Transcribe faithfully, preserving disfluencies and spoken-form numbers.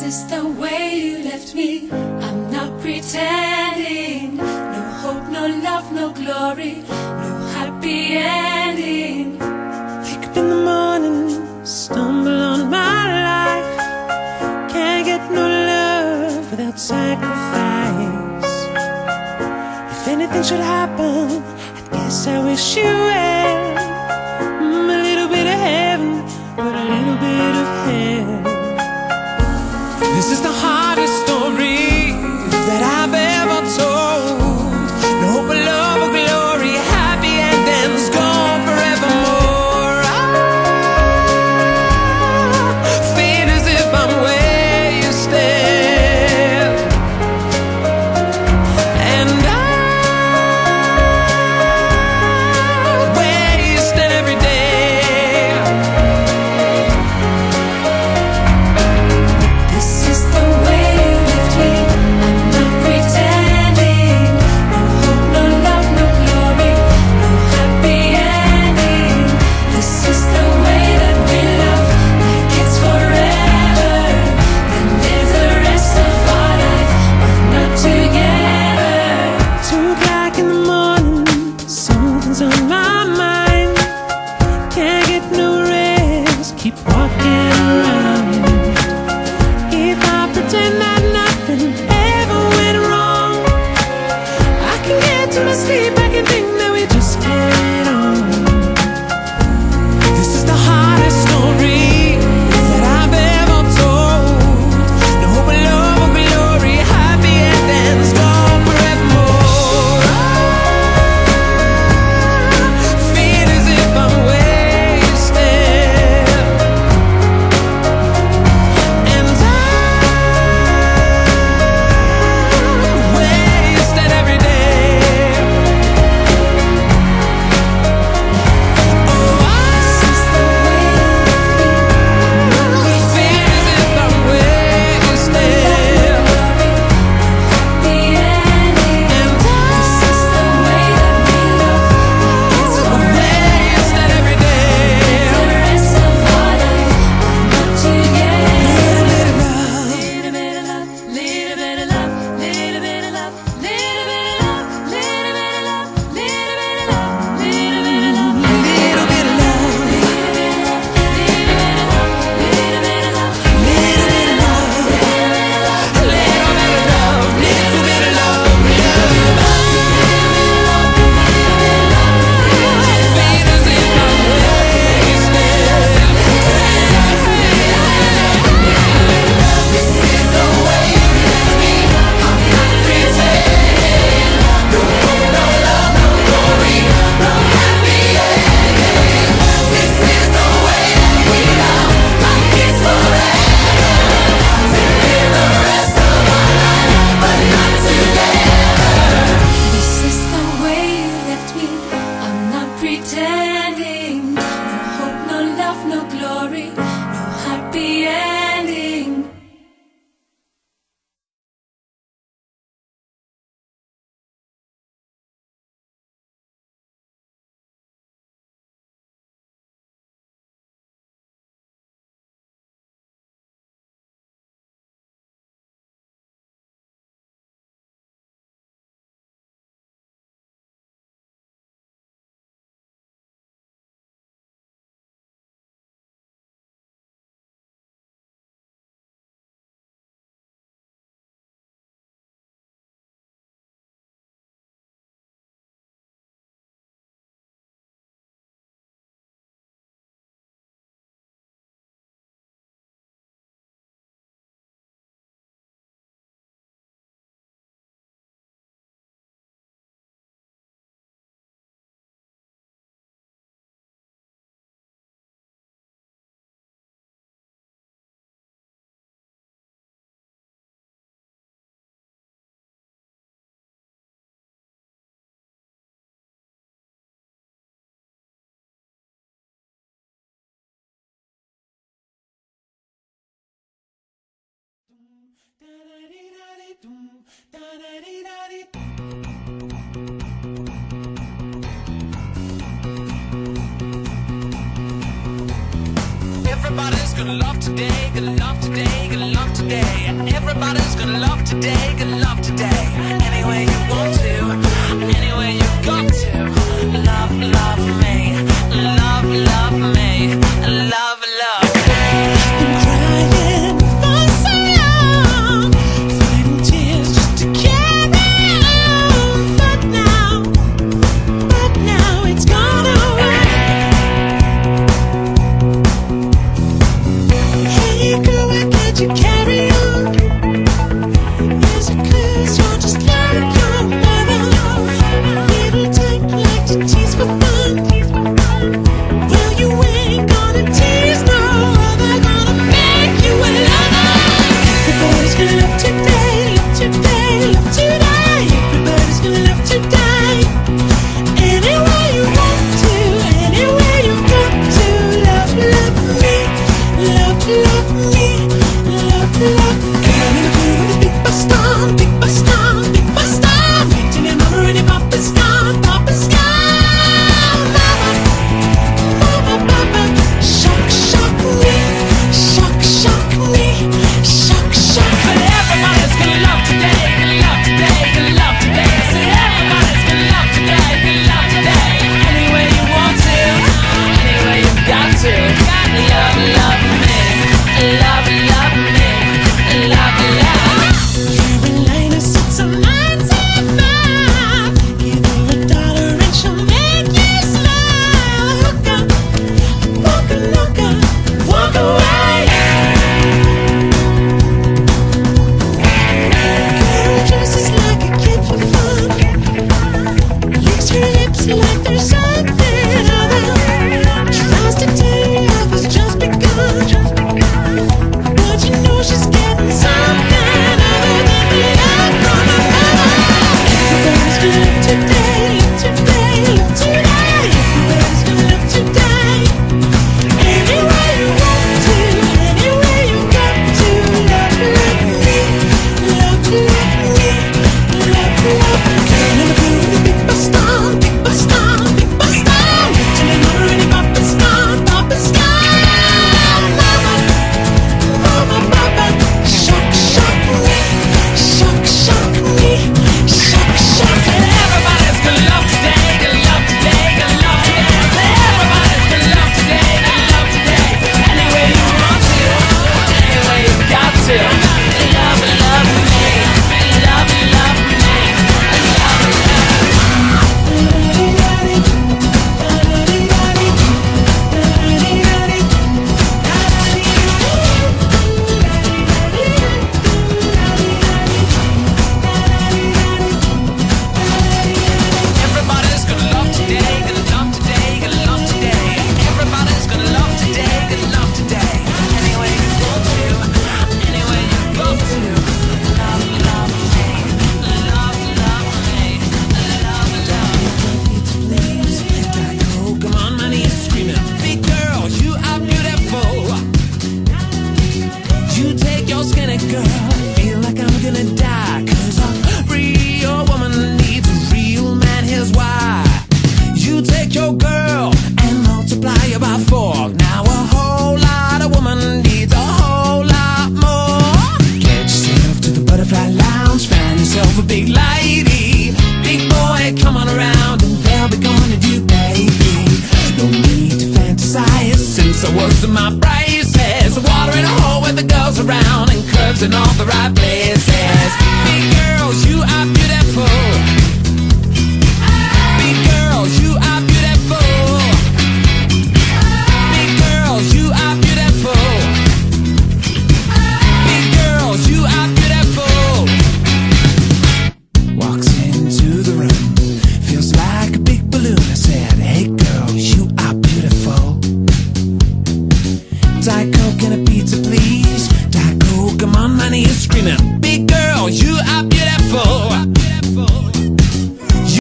is the way you left me. I'm not pretending. No hope, no love, no glory, no happy ending. Wake up in the morning, stumble on my life. Can't get no love without sacrifice. If anything should happen, I guess I wish you well. Mm, a little bit of heaven, but a little bit of hell. This is the hardest story that I've ever told. No hope of love or glory, happy endings gone forevermore. I feel as if I'm where you stand, and I where you stand every day. Keep walking around. If I pretend that nothing ever went wrong, I can get to my sleep, I can think that we just carried on. This is the hardest story that I've ever told. No hope of love or glory, happy endings gone forevermore. I feel as if I'm where you stand. Pretending, no hope, no love, no glory, no happy ending. Everybody's gonna love today, gonna love today, gonna love today. Everybody's gonna love today, gonna love today. Any way you want to, any way you've got to. Love, love me, love, love me, love, love me. I've been crying for so long, fighting tears just to carry on. But now, but now it's gone away. Hey girl, why can't you carry on? Is it 'cause you're just like your mother? Little type like to tease for fun. Well, you ain't gonna tease no other, gonna make you a lover. Everybody's gonna love today, love today, love today. Everybody's gonna love today. Any way you want to, any way you've got to. Love, love me, love, love me, love, love. Coming through with a big bus storm, big bus storm.